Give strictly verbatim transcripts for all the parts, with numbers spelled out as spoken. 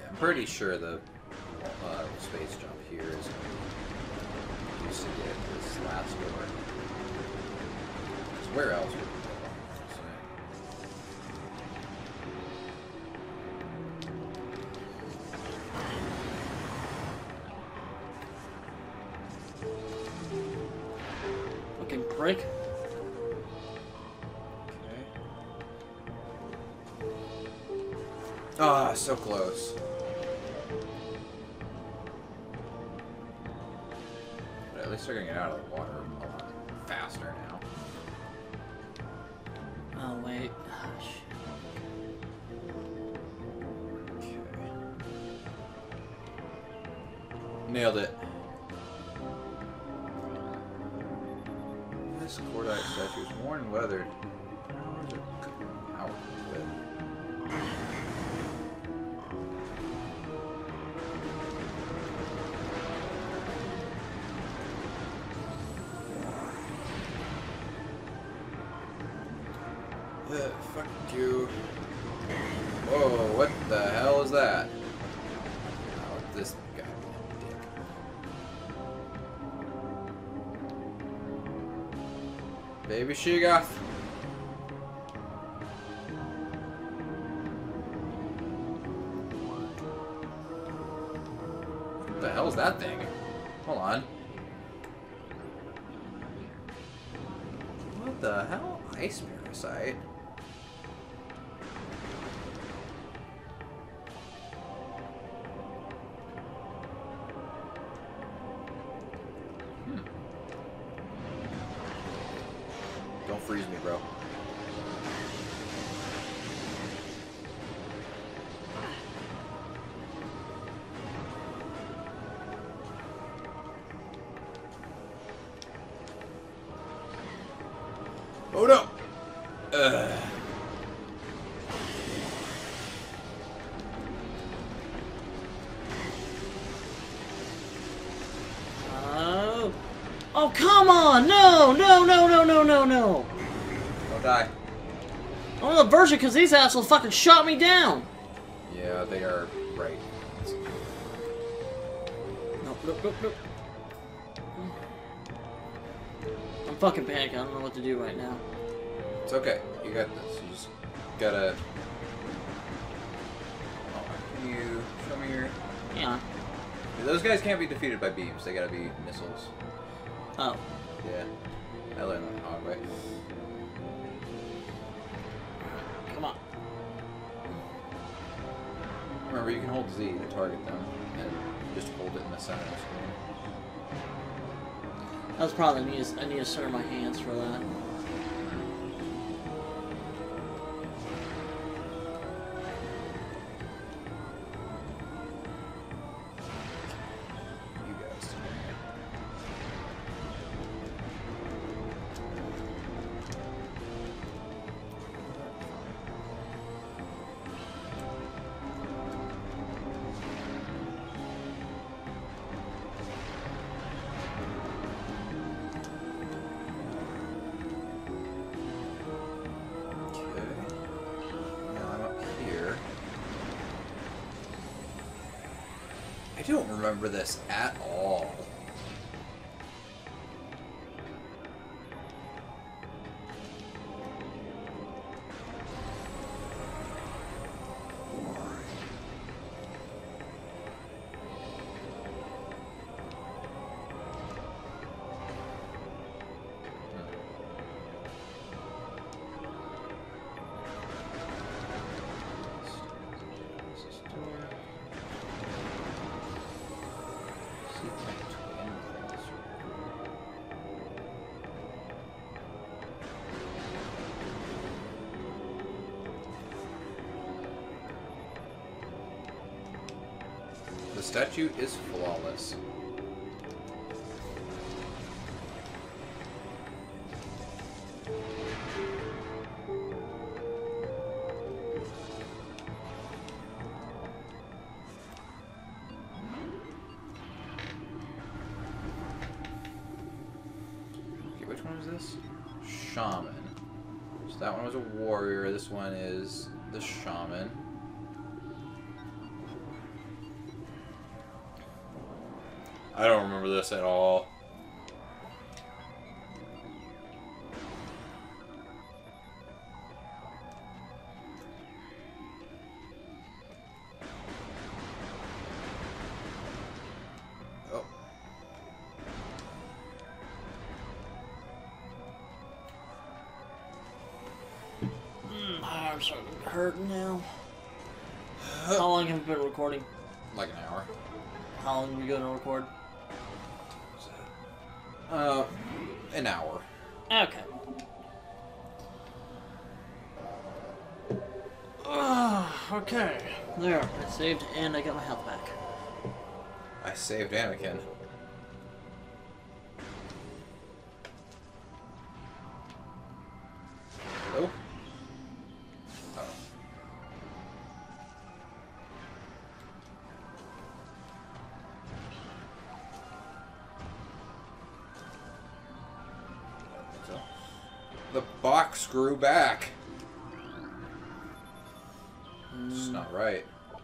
I'm pretty sure the uh, space jump here is used to get this last door. So where else would we go? Fucking prick. Ah, oh, so close. But at least they're gonna get out of the water a lot faster now. Oh, wait. Oh, shit. Okay. Nailed it. This cordite statue is worn and weathered. How is it? How is it? Uh, fuck you. Whoa, what the hell is that? Oh, this guy dick. Baby Shiga. What the hell is that thing? Hold on. What the hell? Ice parasite? Don't freeze me, bro. Oh no! Ugh. Oh. Oh, come on! No! No, no, no, no, no, no! Don't die. I'm on the version because these assholes fucking shot me down! Yeah, they are right. Nope, nope, nope, nope. I'm fucking panicking. I don't know what to do right now. It's okay. You got this. You just gotta... Oh, can you show me your... Yeah. Those guys can't be defeated by beams. They gotta be missiles. Oh. Yeah. I learned that the hard way. Come on. Remember, you can hold Z to target them, and just hold it in the center of the screen. That's probably I need to, I need to center my hands for that. You guys. I don't remember this at all. The statue is flawless. Okay, which one is this? Shaman. So that one was a warrior, this one is the shaman. I don't remember this at all. Oh. Mm, my arms are hurting now. How long have we been recording? Like an hour. How long are we going to record? Uh, an hour. Okay. Uh, okay. There. I saved and I got my health back. I saved Anakin. Hello? Oh. So, the box grew back. It's not right.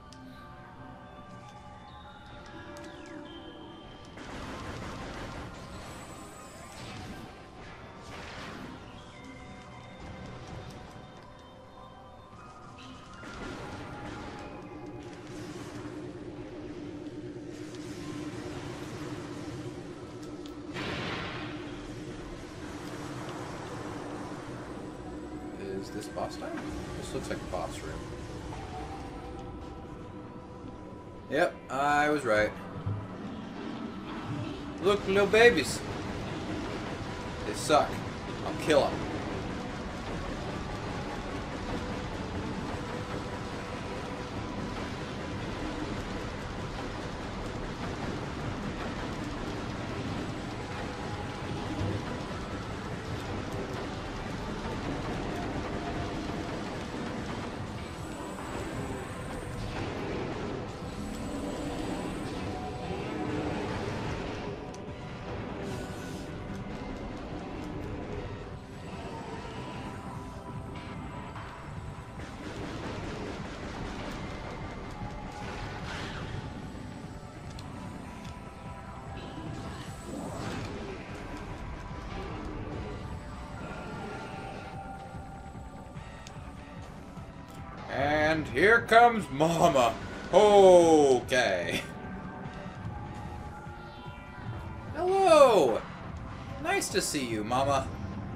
Is this boss time? This looks like a boss room. Yep, I was right. Look, little babies. They suck. I'll kill them. And here comes Mama. Okay. Hello. Nice to see you, Mama.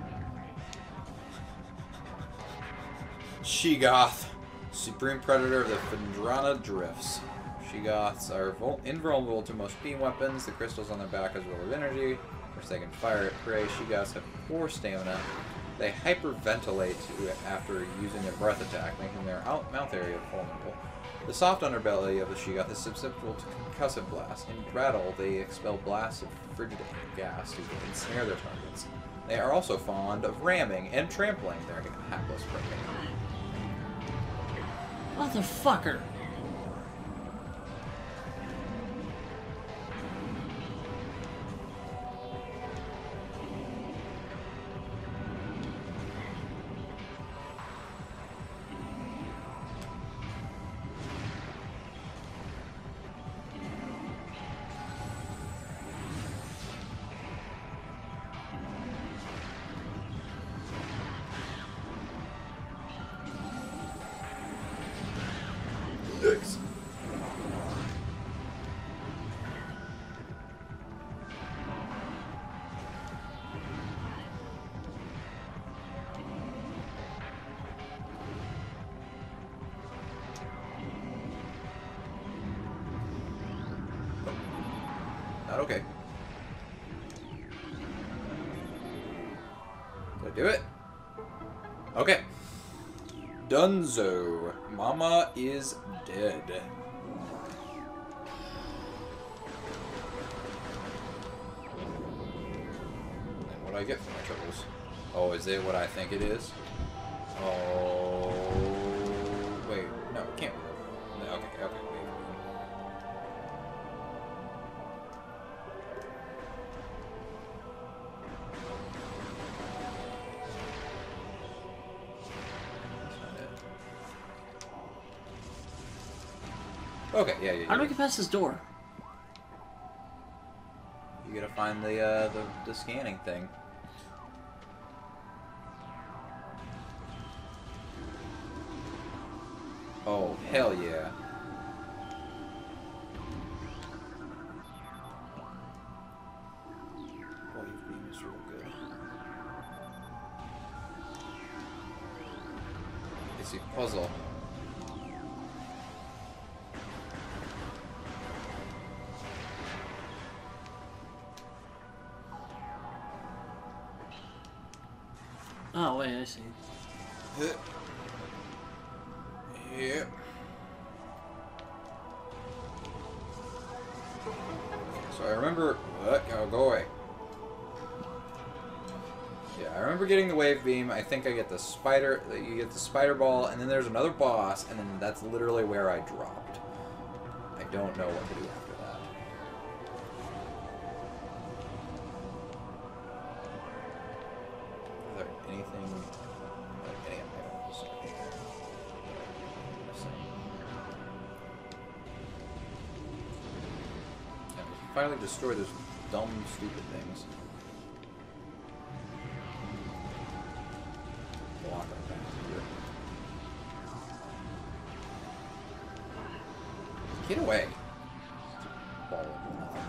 Shegoth, supreme predator of the Phendrana Drifts. Shegoths are invulnerable to most beam weapons. The crystals on their back as well as energy, which they can fire at prey. Shegoths have poor stamina. They hyperventilate after using a breath attack, making their out mouth area vulnerable. The soft underbelly of the Shegoth is susceptible to concussive blasts. In battle, they expel blasts of frigid gas to ensnare their targets. They are also fond of ramming and trampling their hapless prey. Motherfucker! Yikes. Not okay. Did I do it? Okay. Dunzo. Mama is dead. And what do I get for my troubles? Oh, is it what I think it is? Oh, wait, no, it can't be. Okay, okay, wait. Okay, yeah, yeah, yeah. How do we get past this door? You gotta find the, uh, the, the scanning thing. Oh, hell yeah. Wave beam is real good. It's a puzzle. Oh, wait, I see. Yep. So I remember... What? Oh, go away. Yeah, I remember getting the wave beam. I think I get the spider... You get the spider ball, and then there's another boss, and then that's literally where I dropped. I don't know what to do after that. Is there anything... Like any items here? Yeah, we finally destroy those dumb, stupid things. Block our path here. Get away. Ball of nothing.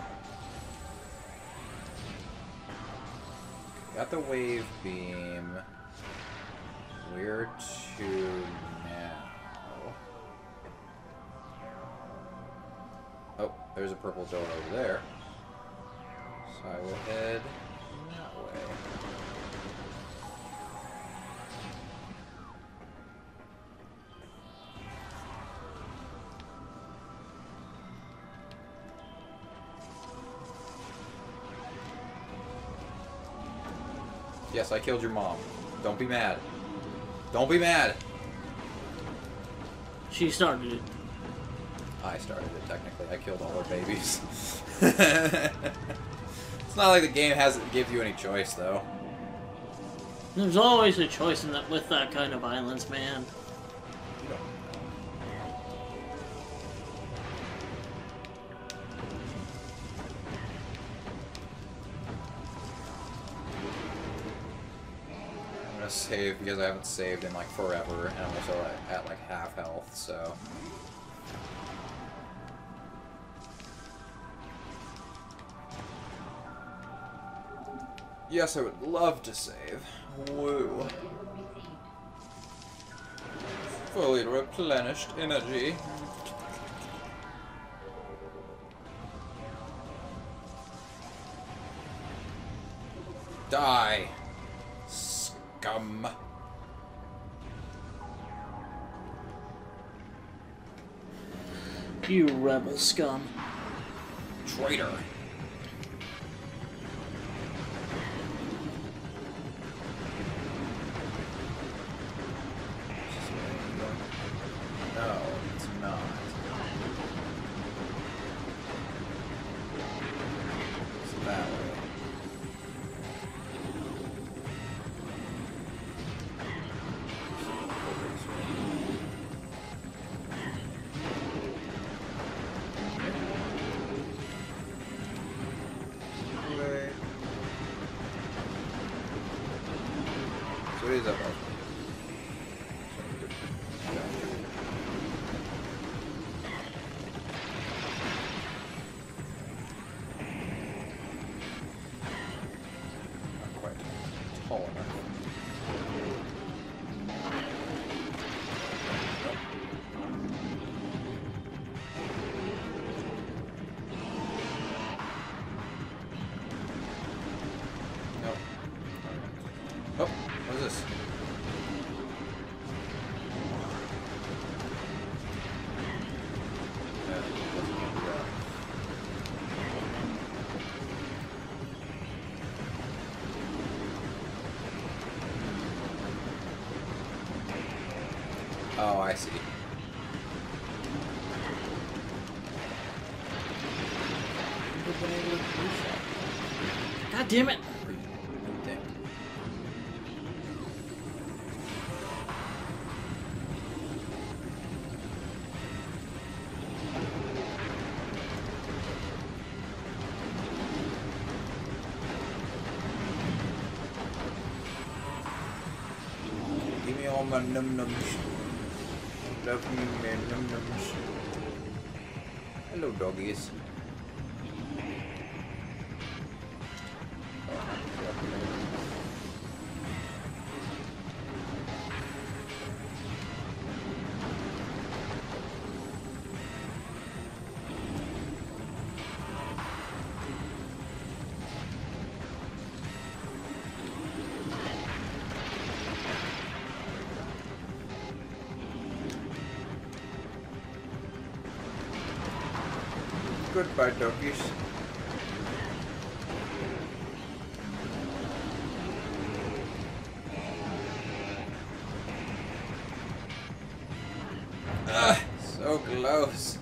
Got the wave beam. Where to now? Oh, there's a purple door over there. So I will head that way. Yes, I killed your mom. Don't be mad. Don't be mad. She started it. I started it, technically. I killed all her babies. It's not like the game hasn't give you any choice, though. There's always a choice in that with that kind of violence, man. You don't know. I'm gonna save because I haven't saved in like forever, and I'm also at, at like half health, so. Yes, I would love to save. Woo. Fully replenished energy. Die, scum. You rebel scum. Traitor. No, it's not. It's that way. So it is up. Not quite tall enough. Nope. Oh, what is this? Yeah, it doesn't want to do that. Oh, I see. God damn it! Damn. all my num nums. Love me, man, num nums. Hello, doggies. Goodbye, doggies. Ah, so close.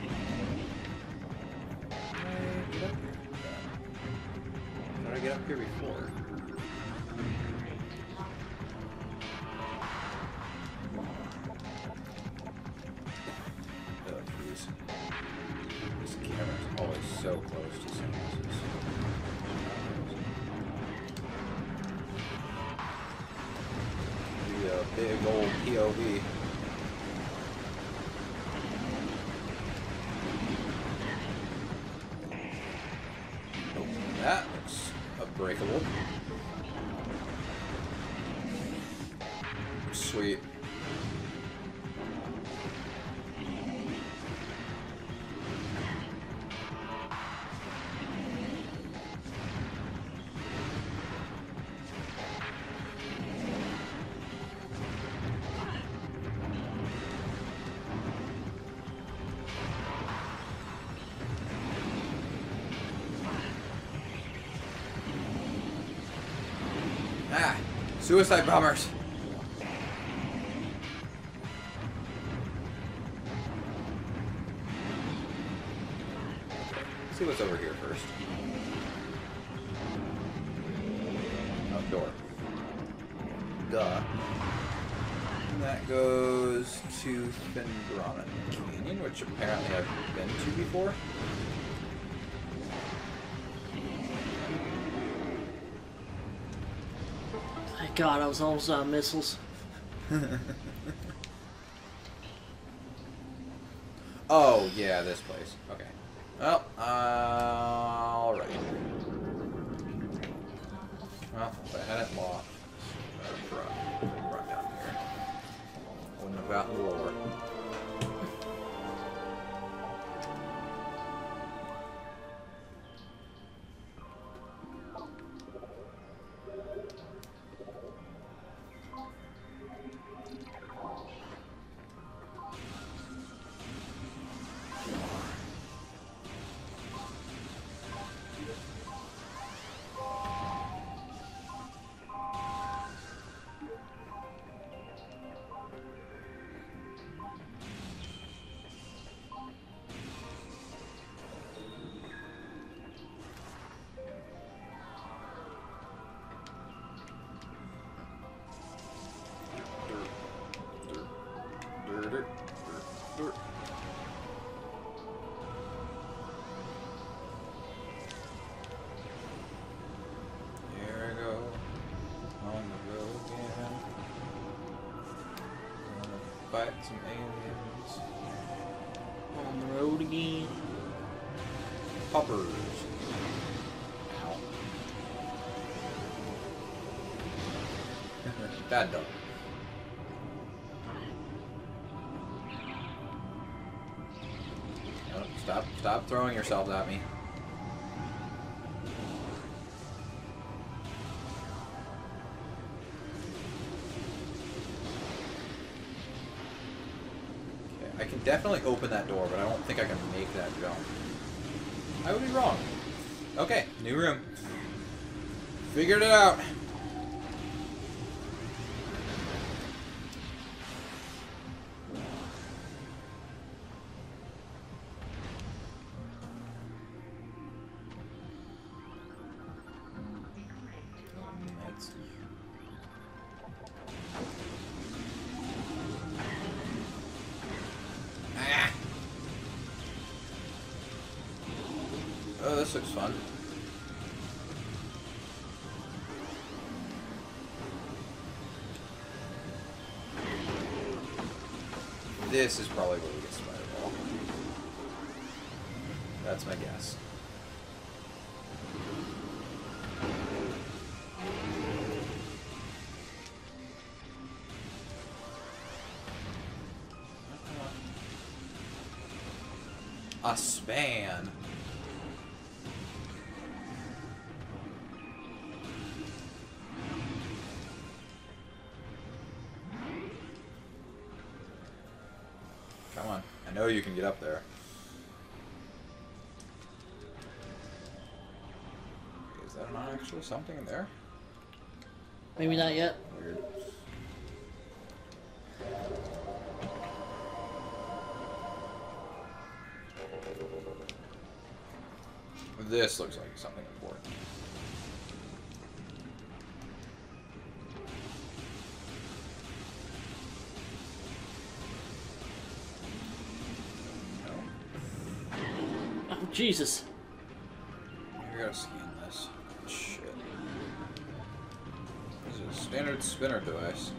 How did I get up here before? Oh, jeez. This camera's always so close to some houses. The uh, big old P O V. Oh, that looks unbreakable. Sweet. Ah, suicide bombers. Let's see what's over here first. Outdoor. Duh. And that goes to Fendrana Canyon, which apparently I've been to before. Thank God, I was almost out of missiles. Oh, yeah, this place. Okay. Well, uh, alright. Well, if I hadn't lost, I'd run, run down here. Wouldn't have gotten lower. Here I go on the road again. Gonna fight some aliens. On the road again. Poppers. Ow. Bad dog. Oh, stop, stop throwing yourselves at me. Okay, I can definitely open that door, but I don't think I can make that jump. I would be wrong. Okay, new room. Figured it out. Oh, this looks fun. This is probably where we get Spider Ball. That's my guess. A span. Come on. I know you can get up there. Is that not actually something in there? Maybe not yet. Weird. This looks like something important. Oh, Jesus. We gotta scan this. Shit. This is a standard spinner device.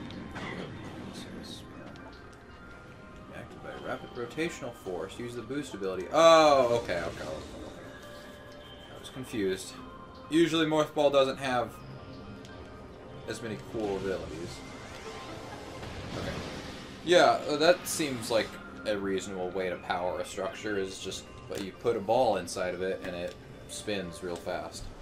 Acted by rapid rotational force. Use the boost ability. Oh, okay, okay, okay. I was confused. Usually Morph Ball doesn't have as many cool abilities. Okay. Yeah, uh, that seems like a reasonable way to power a structure, is just but you put a ball inside of it and it spins real fast.